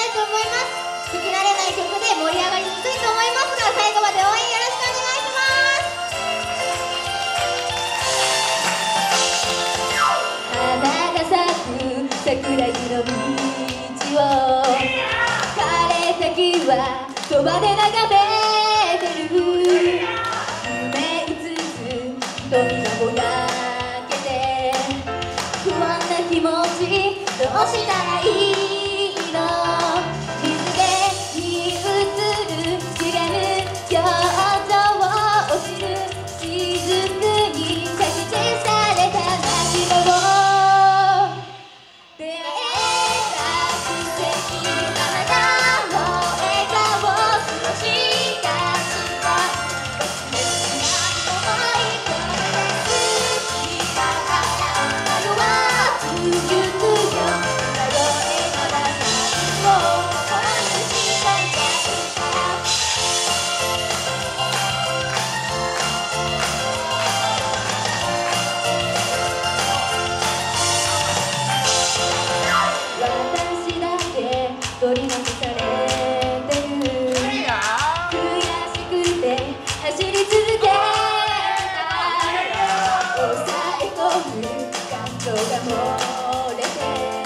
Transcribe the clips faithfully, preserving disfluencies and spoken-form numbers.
いと思います。聞き慣れない曲で盛り上がりにくいと思いますが、最後まで応援よろしくお願いします。花が咲く桜木の道を枯れた木はそばで眺めてる。夢うつつ瞳がぼやけて不安な気持ちどうしたらいいの。水辺に映る茂る表情を落ちる雫に着地された泣き声出会えた奇跡あなたの笑顔過ごした時間別な思い込めて好きだから迷わず行くよ。歌声の中を心にしたいから私だけ取り残されてる。悔しくて走り続けた抑え込む感情が漏れて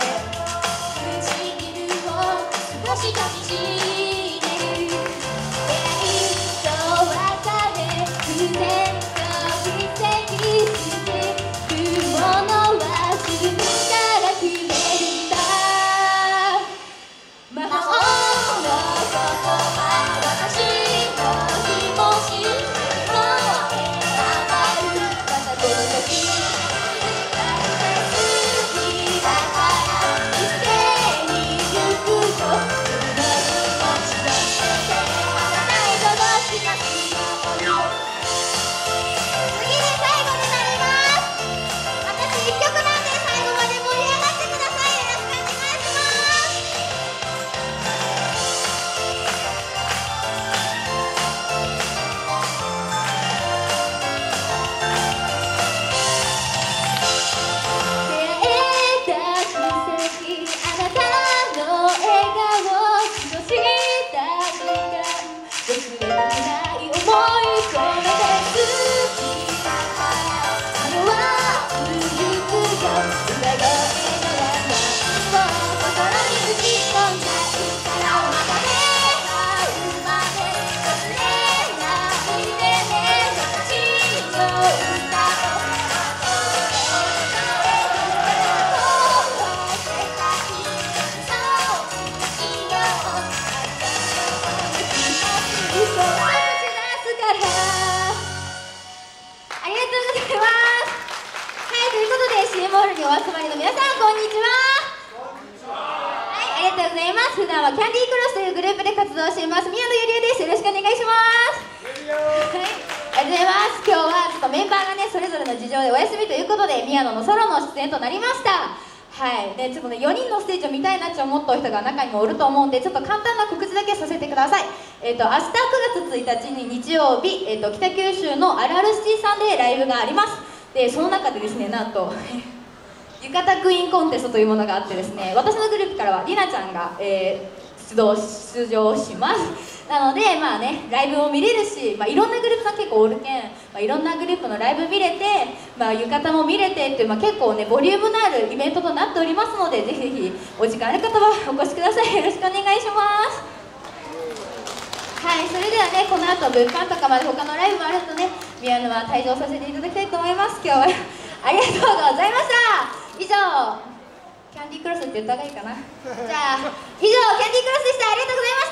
唇を少しかみしめる。出会いと別れ不然と奇跡してるものは自分から決めるんだ。魔法の言葉私の気持ちを選ばる。またこの時好きだから見つけに行くよ。この気持ちを捨てて離れないとどうしますよ。次で最後になります。私いっきょくなんで最後まで盛り上がってください。よろしくお願いします。出会えた奇跡あなたの笑顔過ごした時間忘れられない思い込めて好きだから迷わず行くよ。歌声の中を心に打ち込んじゃうからまたね会うまで忘れないでね。私の歌をありがとうございます。はい、ということで シーエム ホールにお集まりの皆さんこんにちは。はい、ありがとうございます。普段はキャンディークロスというグループで活動しています宮野ゆりえです。よろしくお願いします。はい、ありがとうございます。今日はちょっとメンバーがねそれぞれの事情でお休みということで宮野のソロの出演となりました。はいでちょっとねよにんのステージを見たいなって思った人が中にもおると思うんでちょっと簡単な告知だけさせてください。えっ、と明日くがつついたちに日曜日、えっと北九州のあるあるシティさんでライブがあります。でその中でですねなんと浴衣クイーンコンテストというものがあってですね私のグループからはりなちゃんが、えー出動出場します。なのでまあねライブも見れるし、まあ、いろんなグループさん結構おるけん、まあ、いろんなグループのライブ見れて、まあ、浴衣も見れてっていう、まあ、結構ねボリュームのあるイベントとなっておりますのでぜひぜひお時間ある方はお越しください。よろしくお願いします。はいそれではねこの後物販とかまで他のライブもあるとね宮野は退場させていただきたいと思います。今日はありがとうございました。以上キャンディークロスって言った方がいいかなじゃあ以上キャンディークロスでした。ありがとうございました。